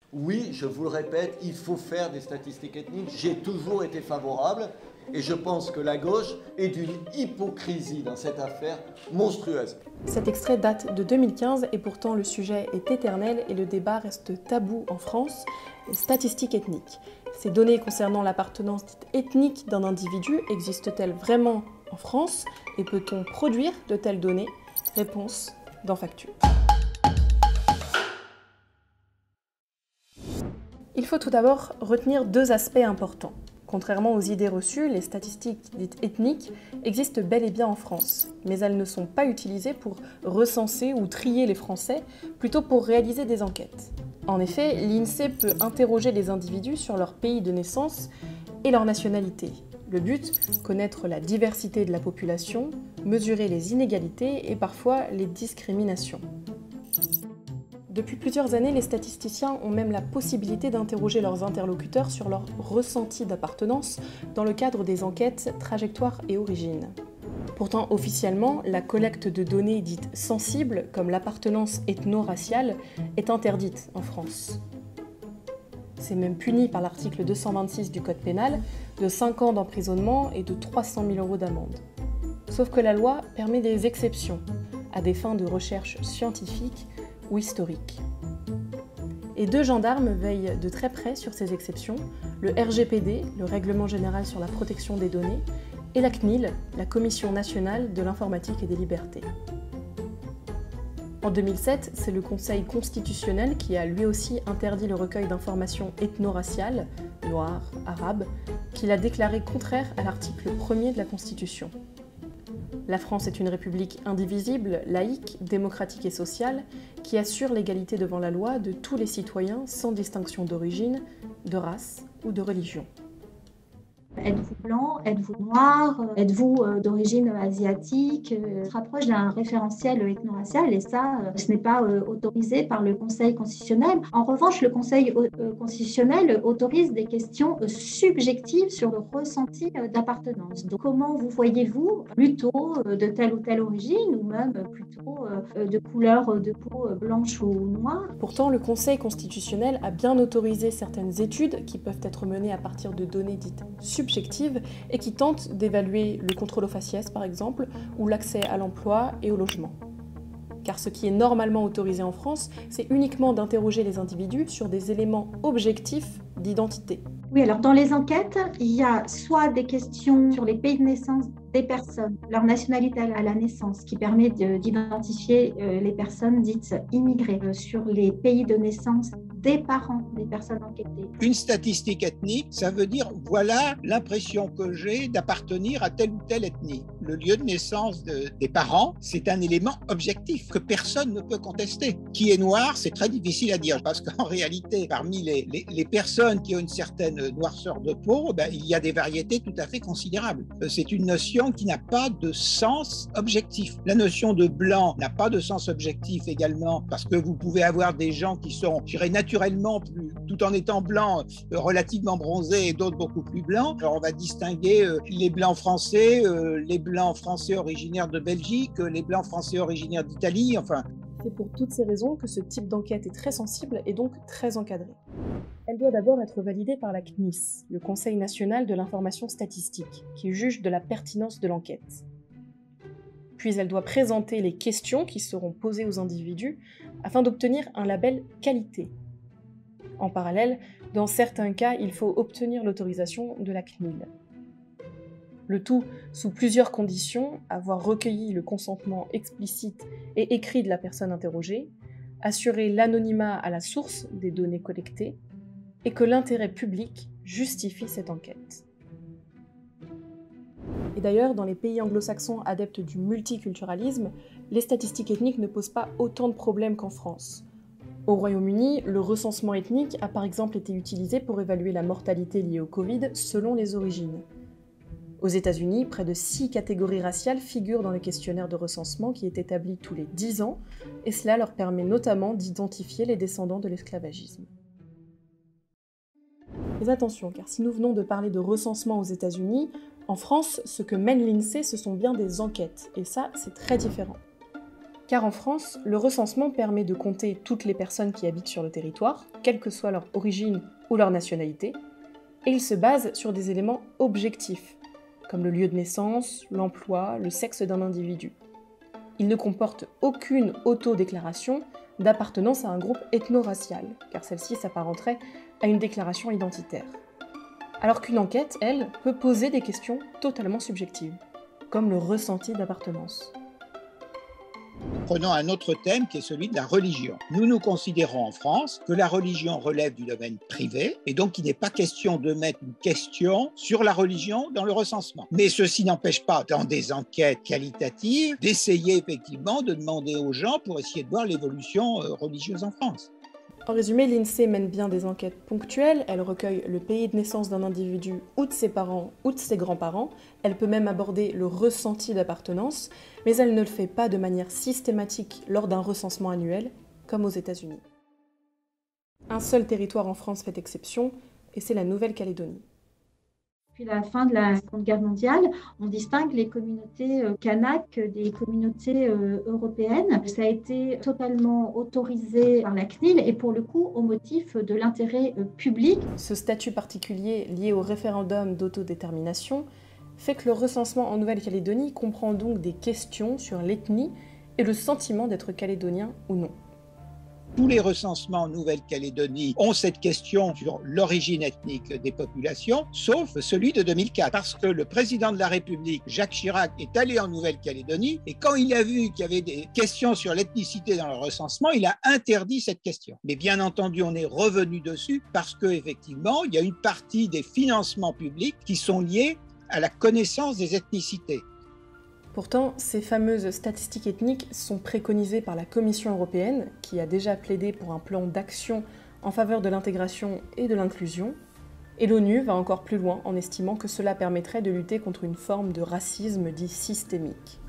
Oui, je vous le répète, il faut faire des statistiques ethniques. J'ai toujours été favorable et je pense que la gauche est d'une hypocrisie dans cette affaire monstrueuse. Cet extrait date de 2015 et pourtant le sujet est éternel et le débat reste tabou en France. Les statistiques ethniques. Ces données concernant l'appartenance dite ethnique d'un individu existent-elles vraiment en France et peut-on produire de telles données? Réponse dans Factu. Il faut tout d'abord retenir deux aspects importants. Contrairement aux idées reçues, les statistiques dites ethniques existent bel et bien en France, mais elles ne sont pas utilisées pour recenser ou trier les Français, plutôt pour réaliser des enquêtes. En effet, l'INSEE peut interroger les individus sur leur pays de naissance et leur nationalité. Le but, connaître la diversité de la population, mesurer les inégalités et parfois les discriminations. Depuis plusieurs années, les statisticiens ont même la possibilité d'interroger leurs interlocuteurs sur leur ressenti d'appartenance dans le cadre des enquêtes Trajectoire et Origine. Pourtant, officiellement, la collecte de données dites sensibles, comme l'appartenance ethno-raciale, est interdite en France. C'est même puni par l'article 226 du Code pénal de 5 ans d'emprisonnement et de 300 000 € d'amende. Sauf que la loi permet des exceptions à des fins de recherche scientifique ou historique. Et deux gendarmes veillent de très près sur ces exceptions, le RGPD, le Règlement général sur la protection des données, et la CNIL, la Commission nationale de l'informatique et des libertés. En 2007, c'est le Conseil constitutionnel qui a lui aussi interdit le recueil d'informations ethno-raciales, noires, arabes, qu'il a déclaré contraire à l'article 1er de la Constitution. La France est une république indivisible, laïque, démocratique et sociale, qui assure l'égalité devant la loi de tous les citoyens sans distinction d'origine, de race ou de religion. Êtes-vous blanc? Êtes-vous noir? Êtes-vous d'origine asiatique? Se rapproche d'un référentiel ethno-racial et ça, ce n'est pas autorisé par le Conseil constitutionnel. En revanche, le Conseil constitutionnel autorise des questions subjectives sur le ressenti d'appartenance. Donc, comment vous voyez-vous plutôt de telle ou telle origine ou même plutôt de couleur de peau blanche ou noire? Pourtant, le Conseil constitutionnel a bien autorisé certaines études qui peuvent être menées à partir de données dites subjectives et qui tentent d'évaluer le contrôle au faciès, par exemple, ou l'accès à l'emploi et au logement. Car ce qui est normalement autorisé en France, c'est uniquement d'interroger les individus sur des éléments objectifs d'identité. Oui, alors dans les enquêtes, il y a soit des questions sur les pays de naissance des personnes, leur nationalité à la naissance, qui permet d'identifier les personnes dites immigrées, sur les pays de naissance des parents des personnes enquêtées. Une statistique ethnique, ça veut dire voilà l'impression que j'ai d'appartenir à telle ou telle ethnie. Le lieu de naissance des parents, c'est un élément objectif que personne ne peut contester. Qui est noir, c'est très difficile à dire parce qu'en réalité, parmi les personnes qui ont une certaine noirceur de peau, il y a des variétés tout à fait considérables. C'est une notion qui n'a pas de sens objectif. La notion de blanc n'a pas de sens objectif également parce que vous pouvez avoir des gens qui sont, je dirais, naturellement, tout en étant blancs, relativement bronzés et d'autres beaucoup plus blancs. Alors on va distinguer les blancs français originaires de Belgique, les blancs français originaires d'Italie, enfin. C'est pour toutes ces raisons que ce type d'enquête est très sensible et donc très encadré. Elle doit d'abord être validée par la CNIS, le Conseil national de l'information statistique, qui juge de la pertinence de l'enquête. Puis elle doit présenter les questions qui seront posées aux individus afin d'obtenir un label qualité. En parallèle, dans certains cas, il faut obtenir l'autorisation de la CNIL. Le tout sous plusieurs conditions: avoir recueilli le consentement explicite et écrit de la personne interrogée, assurer l'anonymat à la source des données collectées, et que l'intérêt public justifie cette enquête. Et d'ailleurs, dans les pays anglo-saxons adeptes du multiculturalisme, les statistiques ethniques ne posent pas autant de problèmes qu'en France. Au Royaume-Uni, le recensement ethnique a par exemple été utilisé pour évaluer la mortalité liée au Covid selon les origines. Aux États-Unis, près de 6 catégories raciales figurent dans le questionnaire de recensement qui est établi tous les 10 ans, et cela leur permet notamment d'identifier les descendants de l'esclavagisme. Mais attention, car si nous venons de parler de recensement aux États-Unis, en France, ce que mène l'INSEE, ce sont bien des enquêtes, et ça, c'est très différent. Car en France, le recensement permet de compter toutes les personnes qui habitent sur le territoire, quelle que soit leur origine ou leur nationalité, et il se base sur des éléments objectifs, comme le lieu de naissance, l'emploi, le sexe d'un individu. Il ne comporte aucune autodéclaration d'appartenance à un groupe ethno-racial, car celle-ci s'apparenterait à une déclaration identitaire. Alors qu'une enquête, elle, peut poser des questions totalement subjectives, comme le ressenti d'appartenance. Prenons un autre thème qui est celui de la religion. Nous considérons en France que la religion relève du domaine privé et donc il n'est pas question de mettre une question sur la religion dans le recensement. Mais ceci n'empêche pas, dans des enquêtes qualitatives, d'essayer effectivement de demander aux gens pour essayer de voir l'évolution religieuse en France. En résumé, l'INSEE mène bien des enquêtes ponctuelles, elle recueille le pays de naissance d'un individu ou de ses parents ou de ses grands-parents, elle peut même aborder le ressenti d'appartenance, mais elle ne le fait pas de manière systématique lors d'un recensement annuel, comme aux États-Unis. Un seul territoire en France fait exception, et c'est la Nouvelle-Calédonie. Depuis la fin de la Seconde Guerre mondiale, on distingue les communautés kanaks des communautés européennes. Ça a été totalement autorisé par la CNIL et pour le coup au motif de l'intérêt public. Ce statut particulier lié au référendum d'autodétermination fait que le recensement en Nouvelle-Calédonie comprend donc des questions sur l'ethnie et le sentiment d'être calédonien ou non. Tous les recensements en Nouvelle-Calédonie ont cette question sur l'origine ethnique des populations, sauf celui de 2004. Parce que le président de la République, Jacques Chirac, est allé en Nouvelle-Calédonie et quand il a vu qu'il y avait des questions sur l'ethnicité dans le recensement, il a interdit cette question. Mais bien entendu, on est revenu dessus parce qu'effectivement, il y a une partie des financements publics qui sont liés à la connaissance des ethnicités. Pourtant, ces fameuses statistiques ethniques sont préconisées par la Commission européenne, qui a déjà plaidé pour un plan d'action en faveur de l'intégration et de l'inclusion, et l'ONU va encore plus loin en estimant que cela permettrait de lutter contre une forme de racisme dit systémique.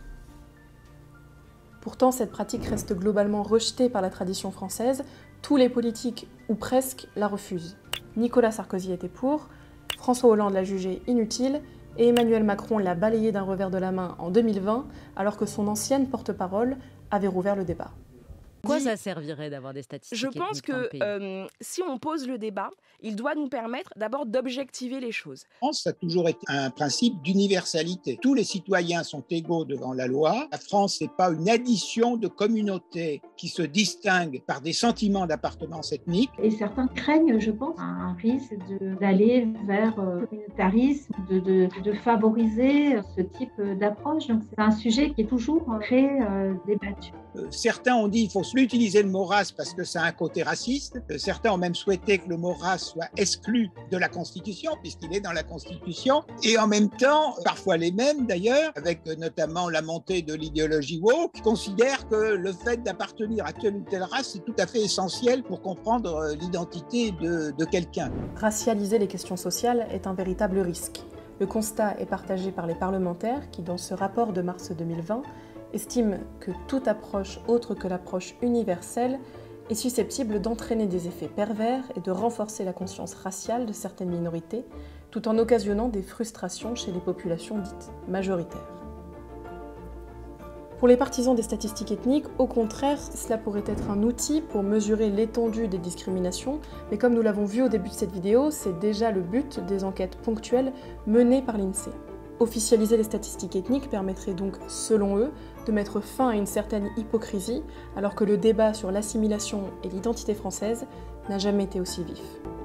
Pourtant, cette pratique reste globalement rejetée par la tradition française, tous les politiques, ou presque, la refusent. Nicolas Sarkozy était pour, François Hollande l'a jugée inutile, et Emmanuel Macron l'a balayé d'un revers de la main en 2020, alors que son ancienne porte-parole avait rouvert le débat. Quoi ça servirait d'avoir des statistiques? Je pense que si on pose le débat, il doit nous permettre d'abord d'objectiver les choses. En France, ça a toujours été un principe d'universalité. Tous les citoyens sont égaux devant la loi. La France n'est pas une addition de communautés qui se distinguent par des sentiments d'appartenance ethnique. Et certains craignent, je pense, un risque d'aller vers le communautarisme, de favoriser ce type d'approche. Donc c'est un sujet qui est toujours très débattu. Certains ont dit qu'il faut utiliser le mot race parce que ça a un côté raciste. Certains ont même souhaité que le mot race soit exclu de la Constitution puisqu'il est dans la Constitution. Et en même temps, parfois les mêmes d'ailleurs, avec notamment la montée de l'idéologie woke, considèrent que le fait d'appartenir à telle ou telle race est tout à fait essentiel pour comprendre l'identité de quelqu'un. Racialiser les questions sociales est un véritable risque. Le constat est partagé par les parlementaires qui, dans ce rapport de mars 2020, estime que toute approche autre que l'approche universelle est susceptible d'entraîner des effets pervers et de renforcer la conscience raciale de certaines minorités, tout en occasionnant des frustrations chez les populations dites majoritaires. Pour les partisans des statistiques ethniques, au contraire, cela pourrait être un outil pour mesurer l'étendue des discriminations, mais comme nous l'avons vu au début de cette vidéo, c'est déjà le but des enquêtes ponctuelles menées par l'INSEE. Officialiser les statistiques ethniques permettrait donc, selon eux, de mettre fin à une certaine hypocrisie, alors que le débat sur l'assimilation et l'identité française n'a jamais été aussi vif.